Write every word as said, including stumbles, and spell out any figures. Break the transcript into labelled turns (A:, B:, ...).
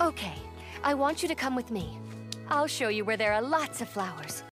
A: Okay, I want you to come with me. I'll show you where there are lots of flowers.